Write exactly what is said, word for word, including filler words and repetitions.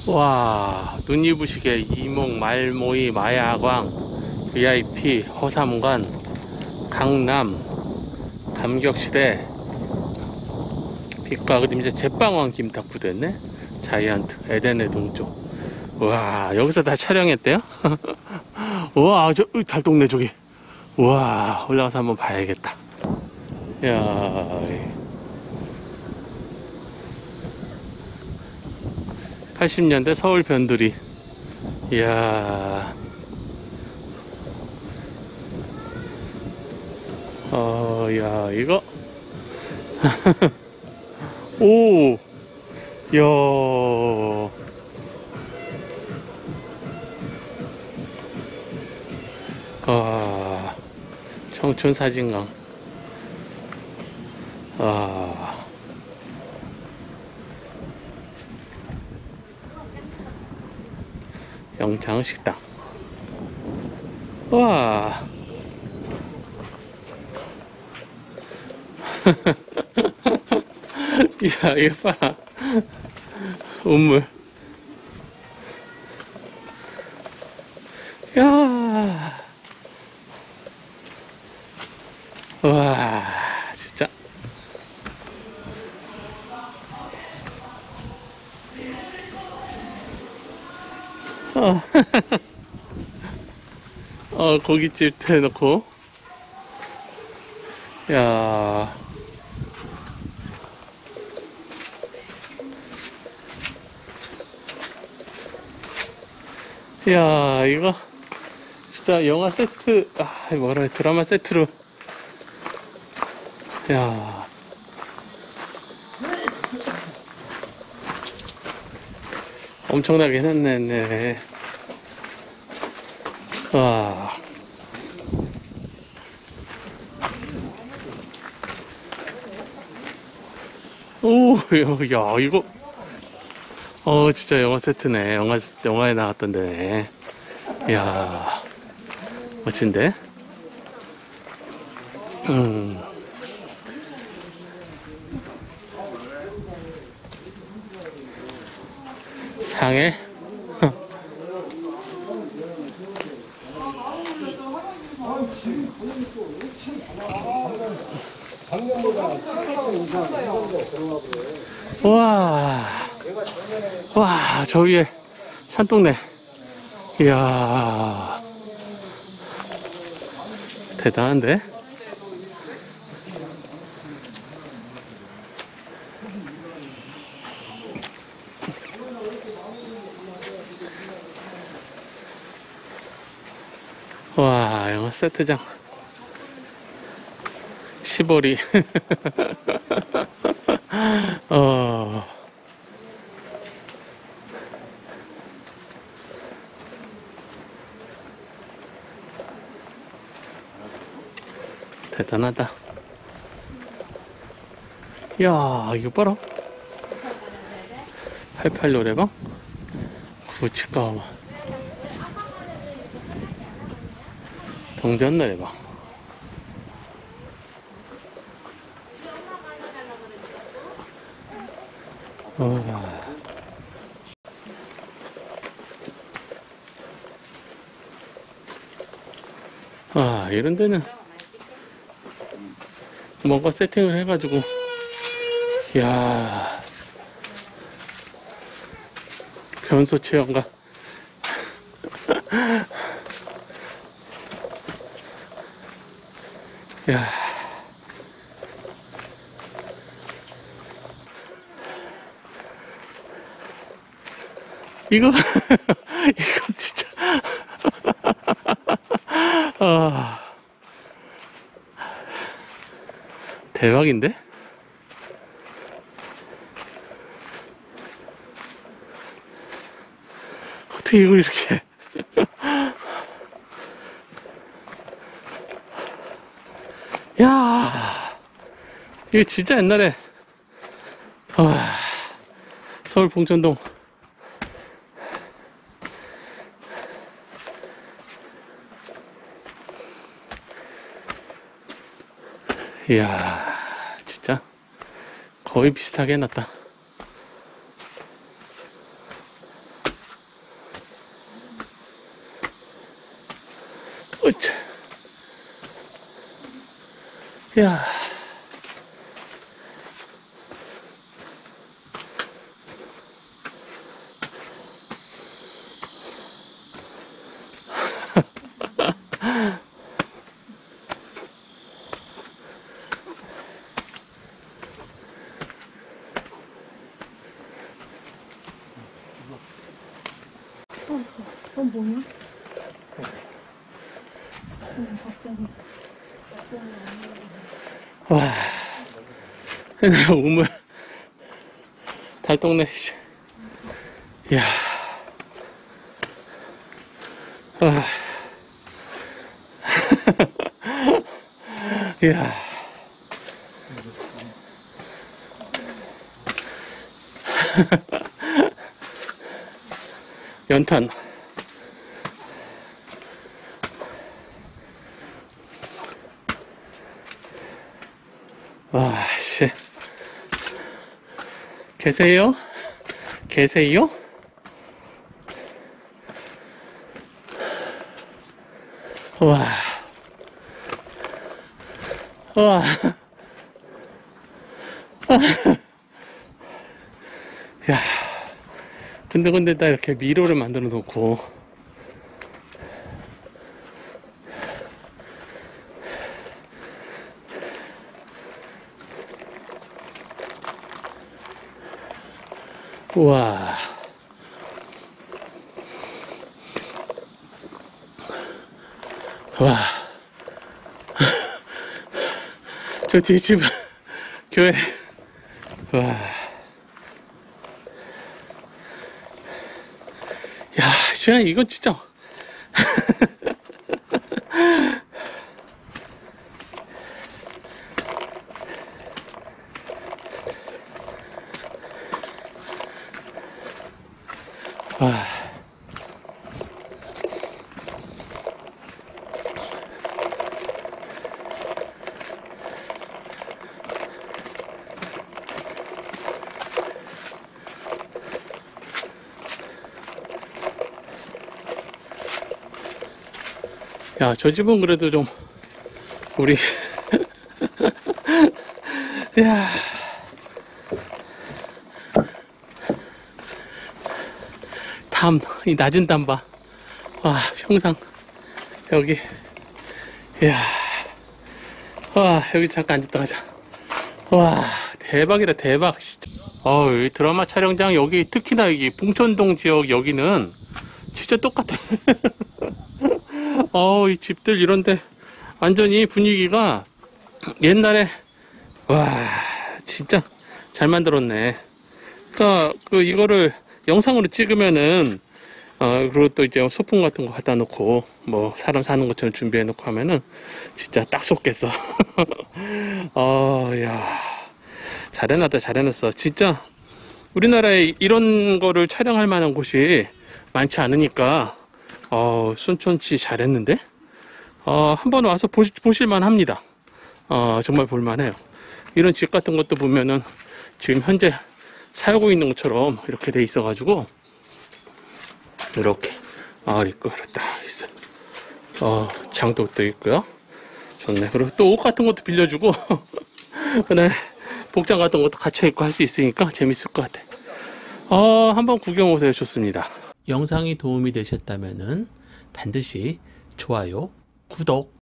와, 눈이부시게 이목 말모이 마야광 브이아이피 허삼관 강남 감격시대 빛과 그림자 제빵왕 김탁구 됐네. 자이언트 에덴의 동쪽. 와, 여기서 다 촬영했대요. 우와, 저 달동네 저기. 우와, 올라가서 한번 봐야겠다. 야, 팔십 년대 서울 변두리. 이야, 어, 야, 이거. 오, 야, 아, 청춘 사진관. 아, 영창식당. 와. 야, 이거 봐라. 우물. 야. 와, 진짜. 어, 어 고깃집 해놓고. 야. 야, 이거 진짜 영화 세트, 아, 뭐라 해, 드라마 세트로. 야, 엄청나게 해놨네. 네. 와, 오, 야, 이거, 어, 진짜 영화 세트네. 영화, 영화에 나왔던 데네. 야, 멋진데? 음. 상해? 와, 와, 저 위에 산동네. 이야, 대단한데? 와, 영화 세트장. 시보리. 어. 대단하다. 야, 이거 봐라. 팔십팔 노래방? 구치가와. 동전 노래방. 어. 아, 이런 데는 뭔가 세팅을 해가지고, 야, 변소 체험가. 야, 이거, 이거 진짜, 아, 대박인데? 어떻게 이걸 이렇게. 야, 이거 진짜 옛날에, 아, 서울 봉천동. 이야, 진짜 거의 비슷하게 해놨다. 야. 어, 뭐냐? 어, 갑자기. 와, 우물, 달동네, 이야, 와, 이야, 연탄, 와, 씨. 계세요? 계세요? 와, 와, 야, 근데 근데 다 이렇게 미로를 만들어 놓고, 우와. 와. 저 뒤에 집, 교회. 와. 야, 시아 이건 진짜. 와. 야, 저 집은 그래도 좀, 우리, 야. 담, 이 낮은 담 봐. 와, 평상. 여기. 이야. 와, 여기 잠깐 앉았다 가자. 와, 대박이다, 대박, 진짜. 어, 이 드라마 촬영장 여기, 특히나 여기, 봉천동 지역 여기는 진짜 똑같아. 어, 이 집들 이런데 완전히 분위기가 옛날에, 와, 진짜 잘 만들었네. 그니까, 그, 이거를 영상으로 찍으면은, 어, 그리고 또 이제 소품 같은 거 갖다 놓고, 뭐, 사람 사는 것처럼 준비해 놓고 하면은, 진짜 딱 속겠어. 어, 야. 잘 해놨다, 잘 해놨어. 진짜, 우리나라에 이런 거를 촬영할 만한 곳이 많지 않으니까, 어, 순천시 잘했는데? 어, 한번 와서 보시, 보실만 합니다. 어, 정말 볼만해요. 이런 집 같은 것도 보면은, 지금 현재 살고 있는 것처럼 이렇게 돼 있어가지고, 이렇게 마을 있고 딱 있어. 어, 장독도 있고요. 좋네. 그리고 또 옷 같은 것도 빌려주고 그다음에 복장 같은 것도 갖춰 입고 할 수 있으니까 재밌을 것 같아. 어, 한번 구경 오세요. 좋습니다. 영상이 도움이 되셨다면은 반드시 좋아요, 구독